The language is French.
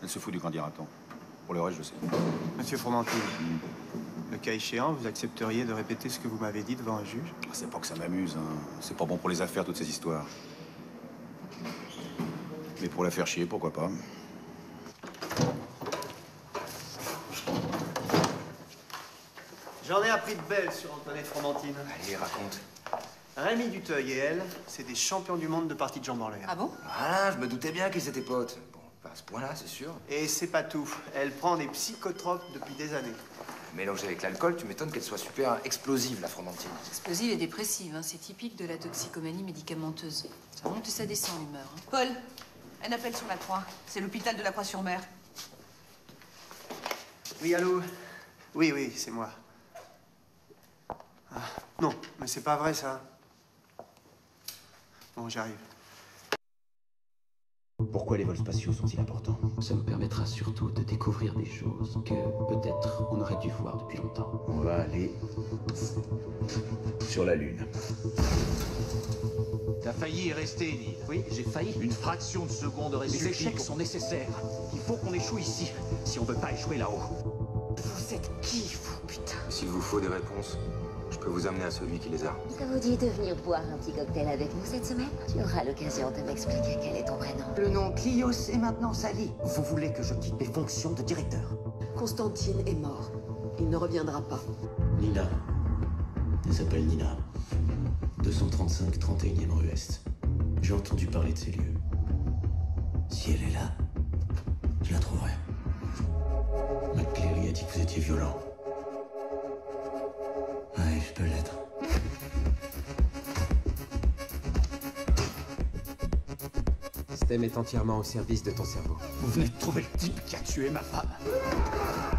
Elle se fout du candidaton. Pour le reste, je sais. Monsieur Fromentine, le cas échéant, vous accepteriez de répéter ce que vous m'avez dit devant un juge? Ah, c'est pas que ça m'amuse, hein. C'est pas bon pour les affaires, toutes ces histoires. Mais pour la faire chier, pourquoi pas. J'en ai appris de belles sur Antoinette Fromentine. Allez, raconte. Rémi Duteuil et elle, c'est des champions du monde de partie de jambes en l'air. Ah bon? Voilà, je me doutais bien qu'ils étaient potes. Bon, pas à ce point-là, c'est sûr. Et c'est pas tout. Elle prend des psychotropes depuis des années. Mélangée avec l'alcool, tu m'étonnes qu'elle soit super explosive, la Fromentine. Explosive et dépressive, hein. C'est typique de la toxicomanie médicamenteuse. Ça monte et ça descend l'humeur. Hein. Paul, un appel sur la Croix. C'est l'hôpital de la Croix-sur-Mer. Oui, allô? Oui, c'est moi. Ah, non, mais c'est pas vrai, ça. Bon, j'arrive. Pourquoi les vols spatiaux sont-ils importants? Ça me permettra surtout de découvrir des choses que peut-être on aurait dû voir depuis longtemps. On va aller sur la Lune. T'as failli y rester, Neil. Oui, j'ai failli. Une fraction de seconde aurait Les suffi échecs pour- sont nécessaires. Il faut qu'on échoue ici, si on veut pas échouer là-haut. Vous êtes qui, vous, putain? S'il vous faut des réponses, je peux vous amener à celui qui les a. Ça vous dit de venir boire un petit cocktail avec nous cette semaine? Tu auras l'occasion de m'expliquer quel est ton vrai nom. Le nom Clios est maintenant sali. Vous voulez que je quitte mes fonctions de directeur? Constantine est mort. Il ne reviendra pas. Nina. Elle s'appelle Nina. 235 31e rue Est. J'ai entendu parler de ces lieux. Si elle est là, je la trouverai. McCleary a dit que vous étiez violent. Ouais, je peux l'être. Stem est entièrement au service de ton cerveau. Vous venez de trouver le type qui a tué ma femme.